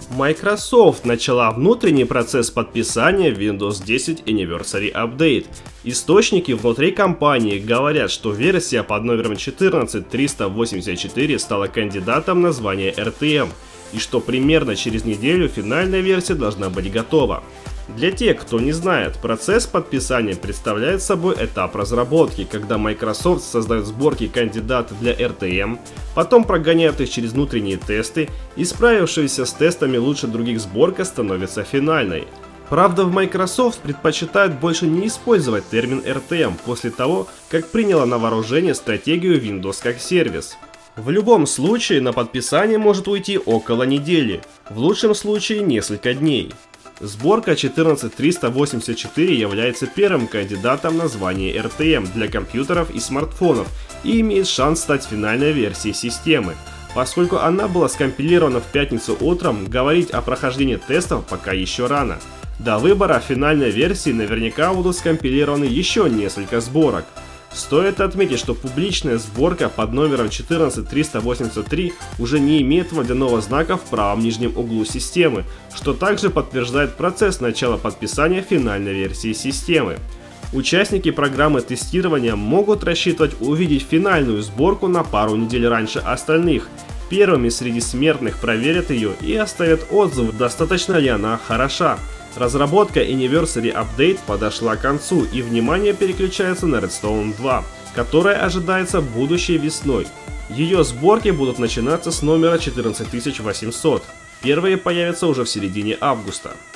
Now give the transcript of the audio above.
Microsoft начала внутренний процесс подписания Windows 10 Anniversary Update. Источники внутри компании говорят, что версия под номером 14384 стала кандидатом на звание RTM, и что примерно через неделю финальная версия должна быть готова. Для тех, кто не знает, процесс подписания представляет собой этап разработки, когда Microsoft создает сборки кандидатов для RTM, потом прогоняет их через внутренние тесты, и справившаяся с тестами лучше других сборка становится финальной. Правда, в Microsoft предпочитают больше не использовать термин RTM после того, как приняла на вооружение стратегию Windows как сервис. В любом случае на подписание может уйти около недели, в лучшем случае несколько дней. Сборка 14384 является первым кандидатом на звание RTM для компьютеров и смартфонов и имеет шанс стать финальной версией системы. Поскольку она была скомпилирована в пятницу утром, говорить о прохождении тестов пока еще рано. До выбора финальной версии наверняка будут скомпилированы еще несколько сборок. Стоит отметить, что публичная сборка под номером 14383 уже не имеет водяного знака в правом нижнем углу системы, что также подтверждает процесс начала подписания финальной версии системы. Участники программы тестирования могут рассчитывать увидеть финальную сборку на пару недель раньше остальных. Первыми среди смертных проверят ее и оставят отзыв, достаточно ли она хороша. Разработка Anniversary Update подошла к концу, и внимание переключается на Redstone 2, которая ожидается будущей весной. Ее сборки будут начинаться с номера 14800. Первые появятся уже в середине августа.